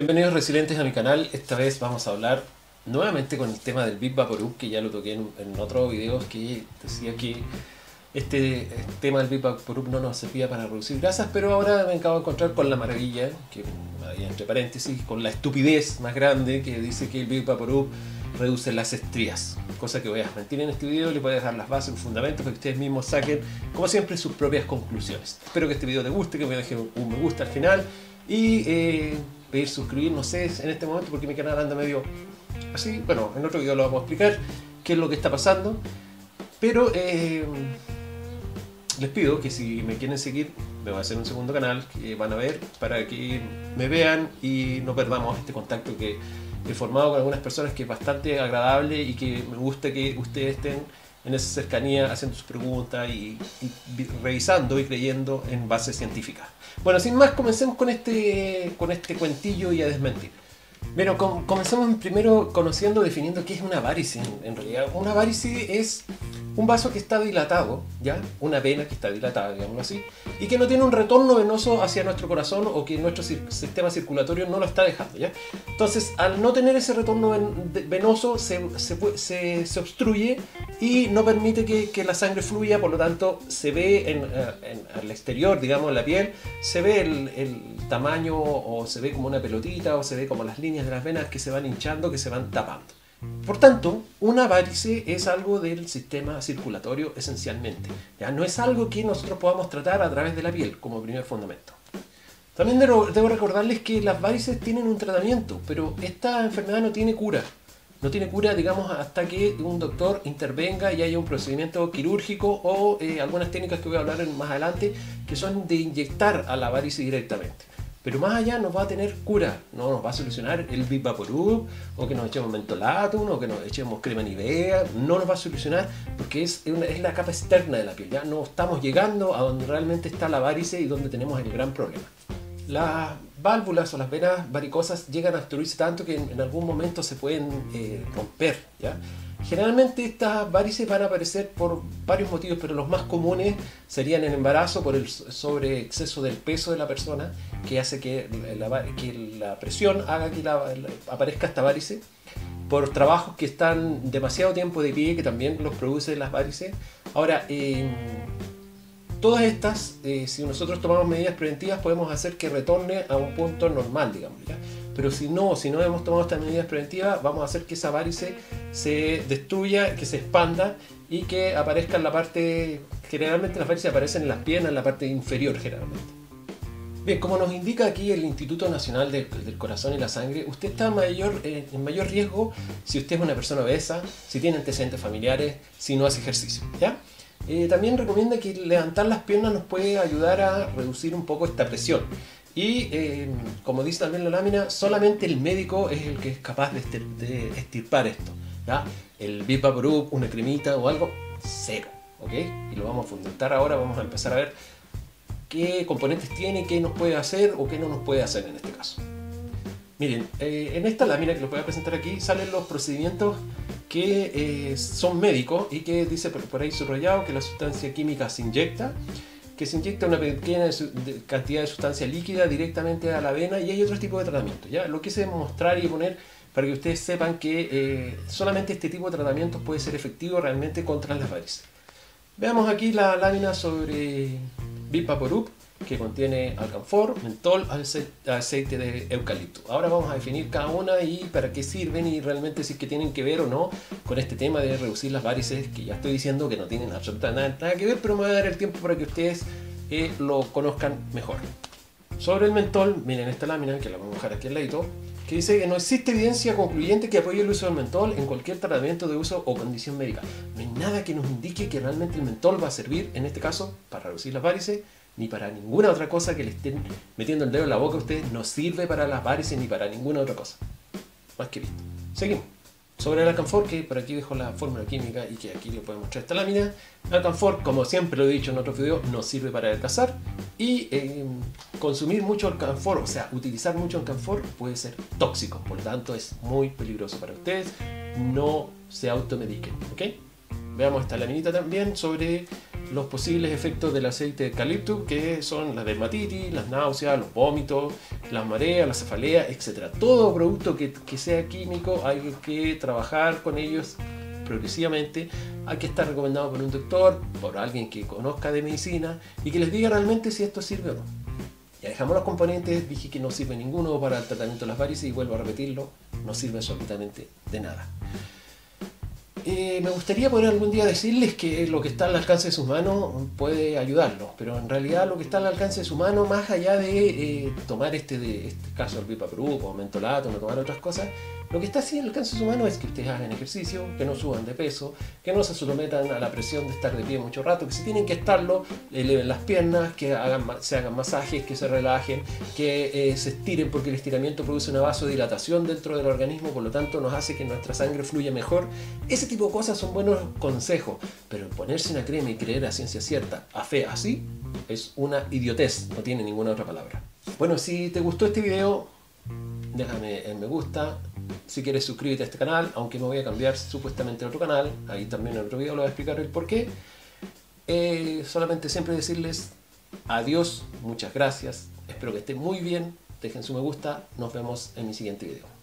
Bienvenidos resilientes a mi canal. Esta vez vamos a hablar nuevamente con el tema del Big Vaporub, que ya lo toqué en otros videos, que decía que este tema del Big Vaporub no nos servía para reducir grasas, pero ahora me acabo de encontrar con la maravilla, que ahí entre paréntesis, con la estupidez más grande, que dice que el Big Vaporub reduce las estrías, cosa que voy a desmentir en este video. Les voy a dejar las bases, los fundamentos para que ustedes mismos saquen, como siempre, sus propias conclusiones. Espero que este video te guste, que me dejen un me gusta al final y pedir suscribir, no sé, en este momento porque mi canal anda medio así. Bueno, en otro video lo vamos a explicar qué es lo que está pasando, pero les pido que si me quieren seguir, me voy a hacer un segundo canal que van a ver para que me vean y no perdamos este contacto que he formado con algunas personas, que es bastante agradable y que me gusta que ustedes estén en esa cercanía haciendo sus preguntas y revisando y creyendo en bases científicas. Bueno, sin más, comencemos con este cuentillo y a desmentir. Bueno, comencemos primero definiendo qué es una varice. En realidad, una varice es un vaso que está dilatado, ¿ya? Una vena que está dilatada, digámoslo así, y que no tiene un retorno venoso hacia nuestro corazón, o que nuestro sistema circulatorio no lo está dejando, ¿ya? Entonces, al no tener ese retorno venoso, se obstruye y no permite que la sangre fluya. Por lo tanto, se ve al exterior, digamos, en la piel, se ve el tamaño, o se ve como una pelotita, o se ve como las líneas de las venas que se van hinchando, que se van tapando. Por tanto, una varice es algo del sistema circulatorio esencialmente. ¿Ya? No es algo que nosotros podamos tratar a través de la piel como primer fundamento. También debo recordarles que las varices tienen un tratamiento, pero esta enfermedad no tiene cura. No tiene cura, digamos, hasta que un doctor intervenga y haya un procedimiento quirúrgico o algunas técnicas que voy a hablar más adelante, que son de inyectar a la varice directamente. Pero más allá no va a tener cura, no nos va a solucionar el Big Vaporub, o que nos echemos mentolatum, o que nos echemos crema Nivea. No nos va a solucionar porque es la capa externa de la piel. Ya no estamos llegando a donde realmente está la varice y donde tenemos el gran problema. Las válvulas o las venas varicosas llegan a obstruirse tanto que en algún momento se pueden romper, ¿ya? Generalmente estas varices van a aparecer por varios motivos, pero los más comunes serían el embarazo, por el sobreexceso del peso de la persona, que hace que la presión haga que aparezca esta varice, por trabajos que están demasiado tiempo de pie, que también los produce las varices. Ahora, todas estas, si nosotros tomamos medidas preventivas, podemos hacer que retorne a un punto normal, digamos, ¿ya? Pero si no hemos tomado estas medidas preventivas, vamos a hacer que esa varice se destruya, que se expanda y que aparezca en la parte... Generalmente las varices aparecen en las piernas, en la parte inferior generalmente. Bien, como nos indica aquí el Instituto Nacional del Corazón y la Sangre, usted está en mayor riesgo si usted es una persona obesa, si tiene antecedentes familiares, si no hace ejercicio, ¿ya? También recomienda que levantar las piernas nos puede ayudar a reducir un poco esta presión. Y como dice también la lámina, solamente el médico es el que es capaz de extirpar esto, ¿ya? El Big Vaporub, una cremita o algo, cero, ¿ok? Y lo vamos a fundamentar ahora. Vamos a empezar a ver qué componentes tiene, qué nos puede hacer o qué no nos puede hacer en este caso. Miren, en esta lámina que les voy a presentar aquí salen los procedimientos que son médicos y que dice por ahí subrayado que la sustancia química se inyecta, que se inyecta una pequeña cantidad de sustancia líquida directamente a la vena, y hay otro tipo de tratamiento, ¿ya? Lo quise mostrar y poner para que ustedes sepan que solamente este tipo de tratamientos puede ser efectivo realmente contra las varices. Veamos aquí la lámina sobre Big Vaporub, que contiene alcanfor, mentol, aceite de eucalipto. Ahora vamos a definir cada una y para qué sirven, y realmente si es que tienen que ver o no con este tema de reducir las varices, que ya estoy diciendo que no tienen absolutamente nada que ver, pero me voy a dar el tiempo para que ustedes lo conozcan mejor. Sobre el mentol, miren esta lámina, que la vamos a dejar aquí al ladito, que dice que no existe evidencia concluyente que apoye el uso del mentol en cualquier tratamiento de uso o condición médica. No hay nada que nos indique que realmente el mentol va a servir, en este caso, para reducir las varices, ni para ninguna otra cosa que le estén metiendo el dedo en la boca a ustedes. No sirve para las varices ni para ninguna otra cosa. Más que visto. Seguimos. Sobre el alcanfor, que por aquí dejo la fórmula química y que aquí le puedo mostrar esta lámina. El alcanfor, como siempre lo he dicho en otros videos, no sirve para adelgazar. Y consumir mucho alcanfor, o sea, utilizar mucho alcanfor puede ser tóxico. Por lo tanto, es muy peligroso para ustedes. No se automediquen, ¿ok? Veamos esta laminita también sobre los posibles efectos del aceite de eucalipto, que son la dermatitis, las náuseas, los vómitos, las mareas, la cefalea, etc. Todo producto que sea químico hay que trabajar con ellos progresivamente, hay que estar recomendado por un doctor, por alguien que conozca de medicina y que les diga realmente si esto sirve o no. Ya dejamos los componentes, dije que no sirve ninguno para el tratamiento de las varices y vuelvo a repetirlo, no sirve absolutamente de nada. Me gustaría poder algún día decirles que lo que está al alcance de sus manos puede ayudarlos, pero en realidad lo que está al alcance de su mano, más allá de tomar este caso el Vipaprub o mentolato, no tomar otras cosas, lo que está así al alcance de su mano es que ustedes hagan ejercicio, que no suban de peso, que no se sometan a la presión de estar de pie mucho rato, que si tienen que estarlo, eleven las piernas, que se hagan masajes, que se relajen, que se estiren, porque el estiramiento produce una vasodilatación dentro del organismo, por lo tanto nos hace que nuestra sangre fluya mejor. Ese tipo de cosas son buenos consejos, pero ponerse una crema y creer a ciencia cierta, a fe así, es una idiotez, no tiene ninguna otra palabra. Bueno, si te gustó este video, déjame el me gusta. Si quieres, suscríbete a este canal, aunque me voy a cambiar supuestamente a otro canal. Ahí también en otro video lo voy a explicar el porqué. Solamente siempre decirles adiós, muchas gracias. Espero que estén muy bien. Dejen su me gusta. Nos vemos en mi siguiente video.